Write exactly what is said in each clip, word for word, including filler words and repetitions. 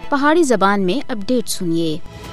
پہاڑی زبان میں اپڈیٹ سنیے۔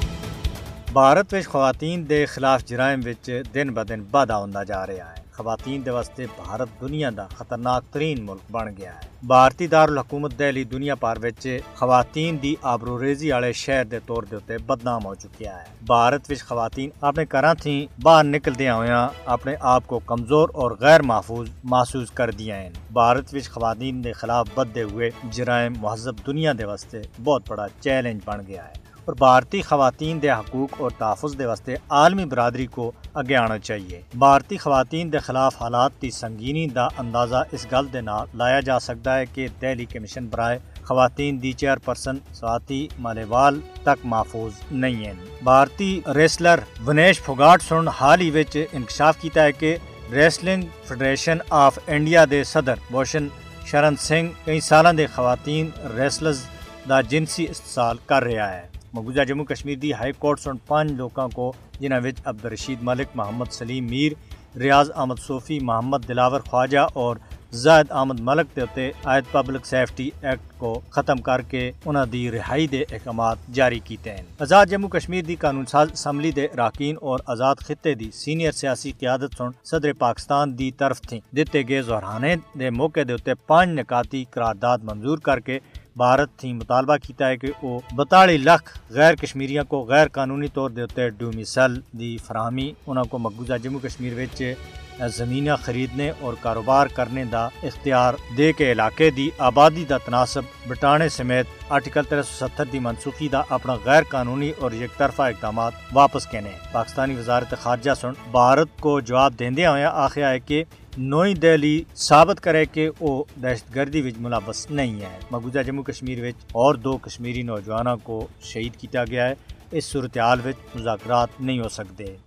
بھارت وچ خواتین دے خلاف جرائم وچ دن ب دن واਧਾ ہوندا جا رہا ہے۔ خواتین دے واسطے بھارت دنیا دا خطرناک ترین ملک بن گیا ہے۔ بھارتی دارالحکومت دہلی دنیا بھر وچ خواتین دی آبروریزی والے شہر دے طور دے اوتے بدنام ہو چکیا ہے۔ بھارت وچ خواتین اپنے گھراں تھی باہر نکلدیاں ہویاں اپنے آپ کو کمزور اور غیر محفوظ محسوس کر دیا ہیں۔ بھارت وچ خواتین دے خلاف بدھے ہوئے جرائم مہذب دنیا دے واسطے بہت بڑا چیلنج بن گیا ہے اور بھارتی خواتین دے حقوق اور تحفظ دے واسطے عالمی برادری کو اگے آنا چاہیے۔ بھارتی خواتین دے خلاف حالات دی سنگینی دا اندازہ اس گل دے نال لایا جا سکتا ہے کہ دہلی کمیشن برائے خواتین دی چیئر پرسن سواتی مالیوال تک محفوظ نہیں ہیں۔ بھارتی ریسلر ونیش پھوگاٹ سن حال ہی وچ انکشاف کیتا ہے کہ ریسلنگ فیڈریشن آف انڈیا دے صدر بھوشن شرن سنگھ کئی سالاں دے خواتین ریسلرز دا جنسی استحصال کر رہا ہے۔ مقبوضہ جموں کشمیر دی ہائی کورٹ سن پانچ لوکاں کو جنہاں وچ عبدالرشید ملک، محمد سلیم میر، ریاض احمد صوفی، محمد دلاور خواجہ اور زاہد احمد ملک دے اتے عائد پبلک سیفٹی ایکٹ کو ختم کر کے انہاں دی رہائی دے احکامات جاری کیتے ہیں۔ آزاد جموں کشمیر دی قانون ساز اسمبلی دے اراکین اور آزاد خطے دی سینئر سیاسی قیادت سن صدر پاکستان دی طرف تھی دتے گئے ظہرانے دے موقع دے اتے پانچ نکاتی قرارداد منظور کر کے بھارت تھی مطالبہ کیتا ہے کہ وہ بتالی لاکھ غیر کشمیریاں کو غیر قانونی طور دے اتے ڈومیسل دی فراہمی انہاں کو مقبوضہ جموں کشمیر وچ زمیناں خریدنے اور کاروبار کرنے دا اختیار دے کے علاقے دی آبادی دا تناسب بٹانے سمیت آرٹیکل تین سو ستر دی منسوخی دا اپنا غیر قانونی اور یک طرفہ اقدامات واپس کہنے۔ پاکستانی وزارت خارجہ سن بھارت کو جواب دیندے ہوئے آخیا ہے کہ نوئی دہلی ثابت کرے کہ وہ دہشت گردی وچ ملوث نہیں ہے۔ مقبوضہ جموں کشمیر وچ اور دو کشمیری نوجوانوں کو شہید کیتا گیا ہے۔ اس صورتحال وچ مذاکرات نہیں ہو سکتے۔